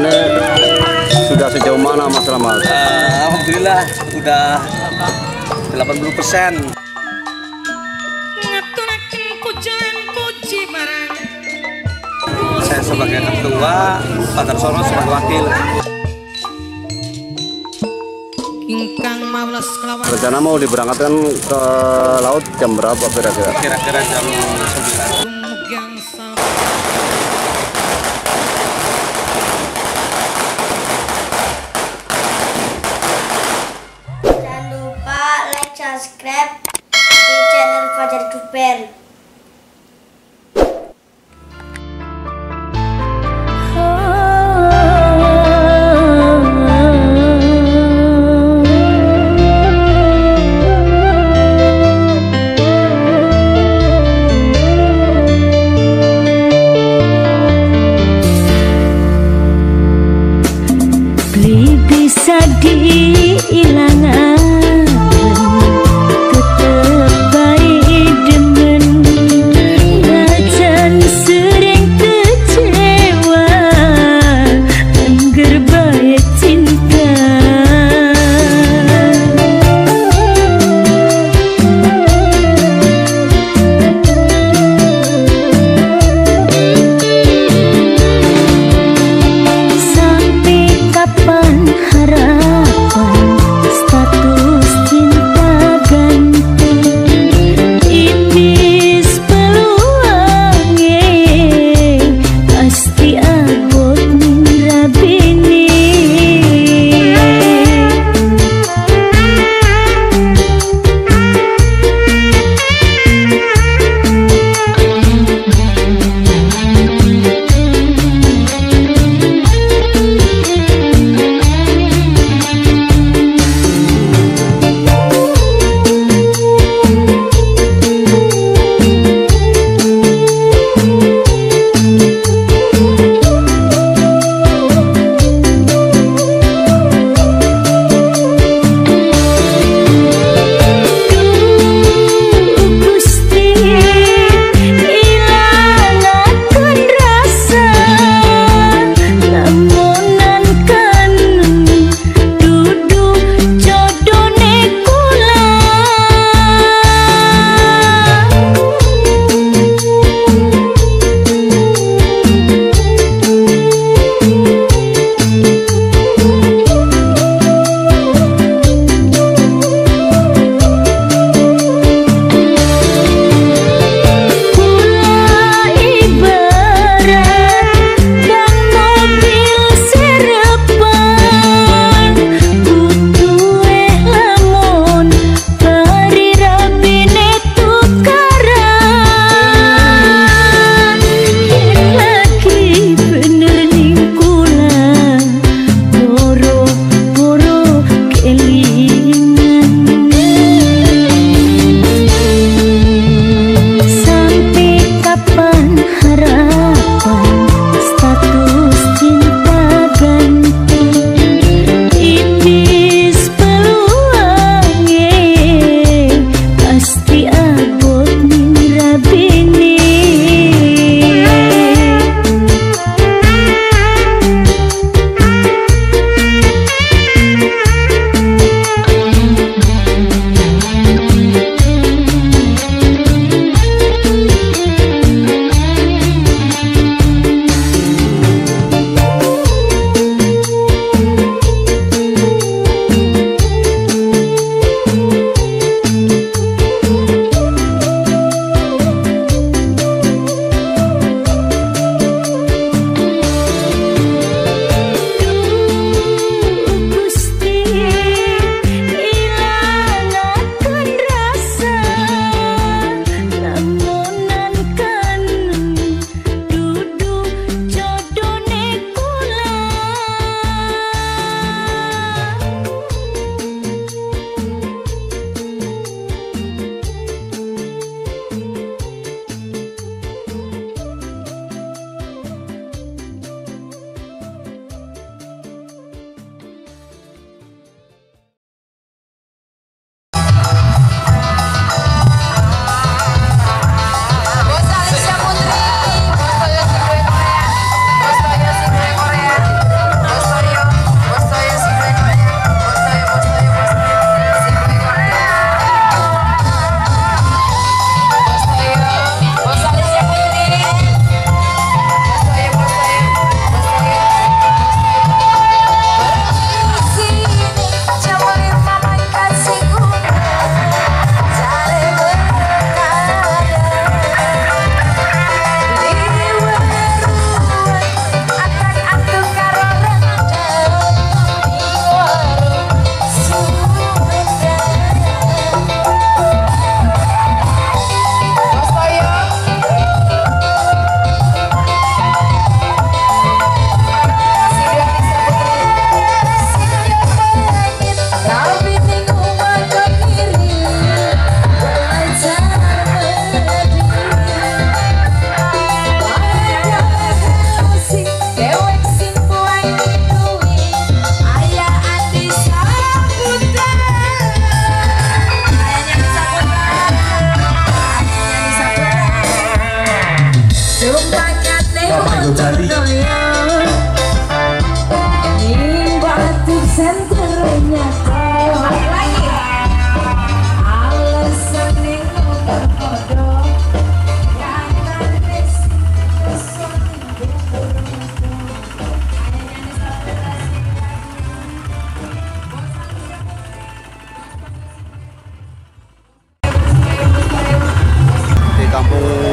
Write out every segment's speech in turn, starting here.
persiapannya sudah sejauh mana Mas Rahmat? Alhamdulillah udah 80%. Saya sebagai ketua, Pak Darsono sebagai wakil. Rencana mau diberangkatkan ke laut jam berapa kira-kira? Kira-kira jam 9. Jangan lupa like, subscribe di channel Fajar Duper.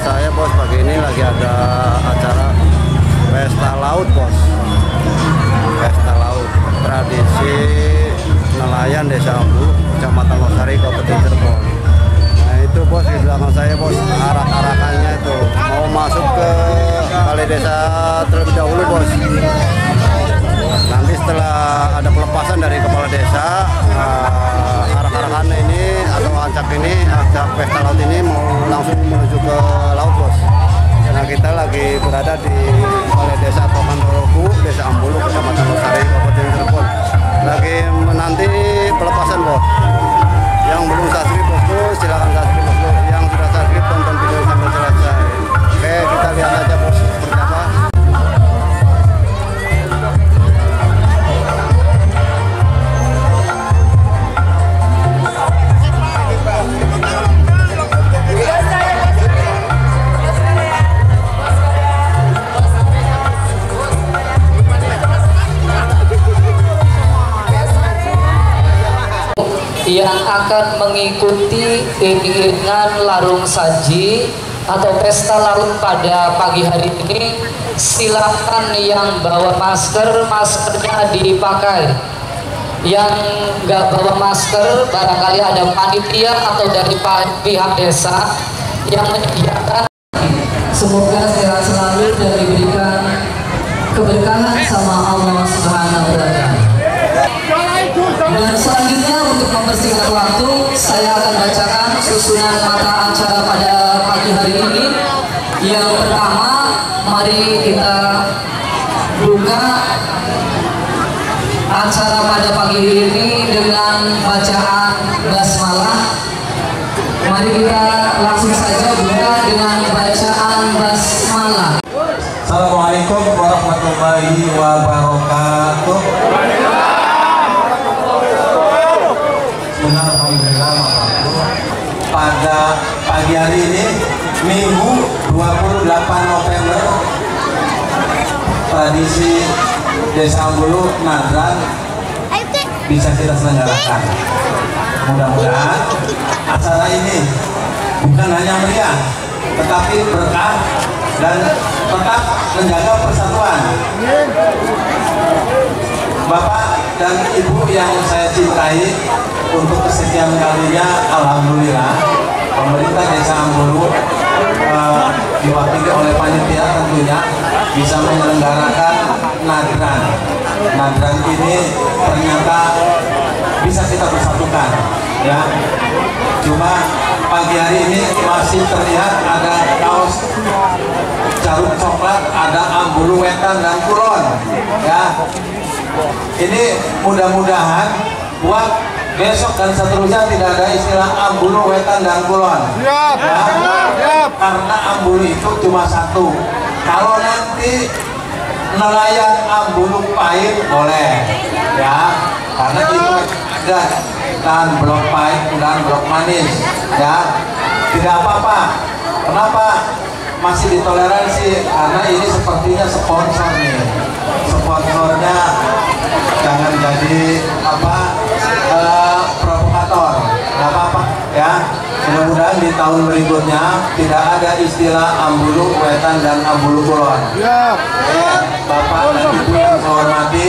saya bos, pagi ini lagi ada acara pesta laut bos. Pesta laut tradisi nelayan Desa Ambulu, Kecamatan Losari, Kabupaten Cirebon. Nah itu bos, di belakang saya bos, arak-arakannya itu mau masuk ke Balai Desa terlebih dahulu bos. Nanti setelah ada pelepasan dari kepala desa, arak-arakan ini atau ancak pesta laut ini mau langsung menuju ke laut bos. Nah kita lagi berada di Balai Desa Tokan Toroku, Desa Ambulu, Kecamatan Losari, Kabupaten Cirebon. Lagi menanti pelepasan bos. Yang belum subscribe bosku, silakan subscribe bosku. Yang sudah subscribe tonton video sampai selesai. Oke, kita lihat aja bos seperti apa. Yang akan mengikuti iringan larung saji atau pesta laut pada pagi hari ini, silakan yang bawa masker, maskernya dipakai. Yang nggak bawa masker, barangkali ada panitia atau dari pihak desa yang menyediakan. Semoga sehat selalu dan diberikan keberkahan sama Allah Subhanahu wa Ta'ala. Dan selanjutnya untuk mempersingkat waktu, saya akan bacakan susunan mata acara pada pagi hari ini. Yang pertama, mari kita buka acara pada pagi ini dengan bacaan basmalah. Mari kita langsung saja buka dengan bacaan basmalah. Assalamualaikum warahmatullahi wabarakatuh. Alhamdulillah, pada pagi hari ini Minggu 28 November, tradisi Desa Ambulu Nadran bisa kita selenggarakan. Mudah-mudahan acara ini bukan hanya meriah, tetapi berkah dan tetap menjaga persatuan. Bapak dan Ibu yang saya cintai, untuk kesekian kalinya alhamdulillah pemerintah Desa Ambulu diwakili oleh panitia tentunya bisa menyelenggarakan Nadran. Nadran ini ternyata bisa kita bersatukan ya. Cuma pagi hari ini masih terlihat ada kaos Jaruk Coklat, ada Ambulu Wetan dan Kulon ya. Ini mudah-mudahan buat besok dan seterusnya tidak ada istilah Ambulu, Wetan, dan Kulon ya. Karena Ambulu itu cuma satu. Kalau nanti nelayan Ambulu pahit boleh ya, karena itu ada dan blok pahit dan blok manis ya, tidak apa-apa. Kenapa masih ditoleransi? Karena ini sepertinya sponsor nih, sponsornya jangan jadi provokator, nggak apa-apa ya. Mudah-mudahan di tahun berikutnya tidak ada istilah Ambulu Wetan dan Ambulu Kulon. Bapak dan Ibu yang saya hormati,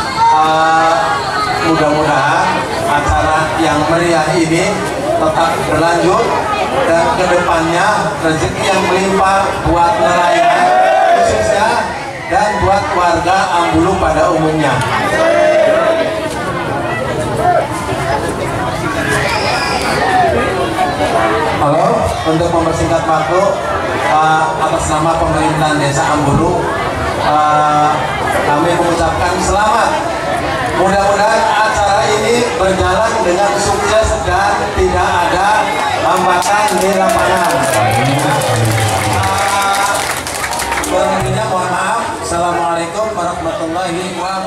mudah-mudahan acara yang meriah ini tetap berlanjut dan kedepannya rezeki yang melimpah buat nelayan khususnya dan buat warga Ambulu pada umumnya. Halo, untuk mempersingkat waktu, atas nama pemerintahan Desa Ambulu, kami mengucapkan selamat. Mudah-mudahan acara ini berjalan dengan sukses dan tidak ada hambatan di lapangan. Berikutnya mohon maaf. Assalamualaikum warahmatullahi wabarakatuh.